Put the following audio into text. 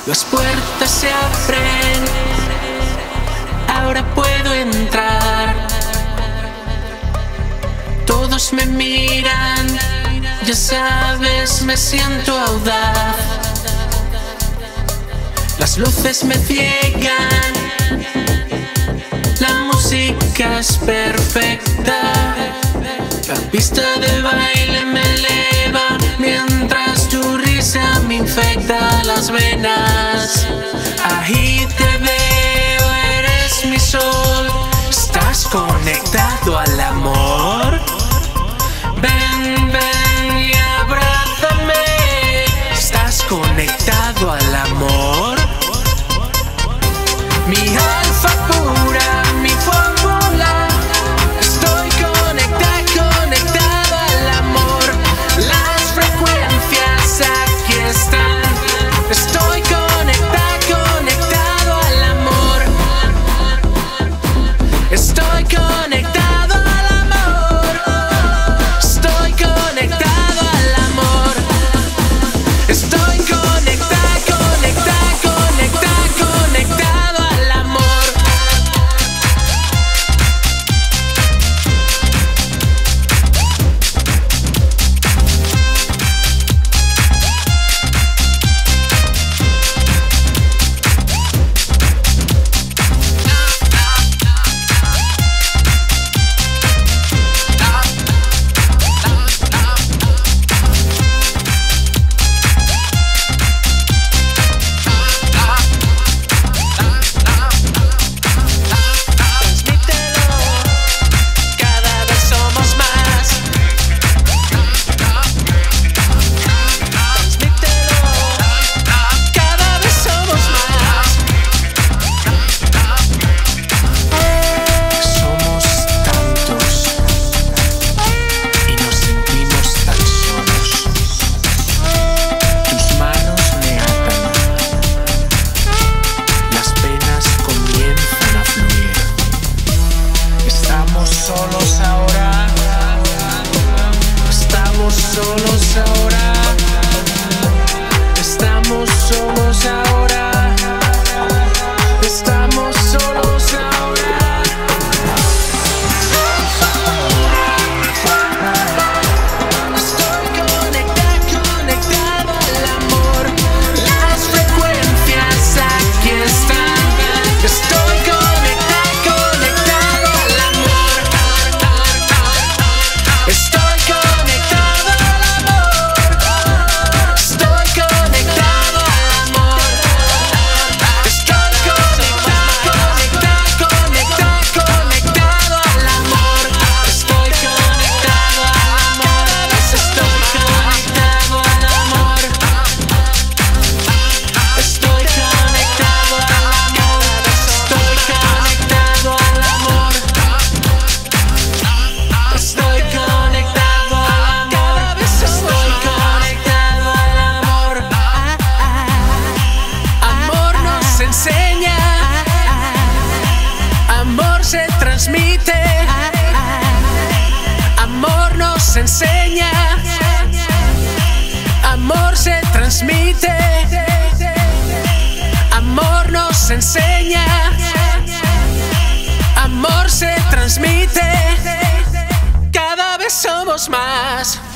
Las puertas se abren, ahora puedo entrar. Todos me miran, ya sabes, me siento audaz. Las luces me ciegan, la música es perfecta. La pista de baile me eleva, mientras tu risa me infecta las venas. Ahí te veo, eres mi sol. ¿Estás conectado al amor? Ven, ven y abrázame. ¿Estás conectado al amor? Mi alfa pura, mi fórmula. Estoy conectado al amor. Las frecuencias aquí están. Estoy conectado al amor. Estoy conectado al amor. Estoy conectado al amor. Estoy conectado al amor. Solos ahora, estamos solos ahora, estamos solos ahora. Estoy conectado al amor. Las frecuencias aquí están. Estoy conectado al amor. Estoy amor nos enseña, amor se transmite, amor nos enseña, amor se transmite, cada vez somos más.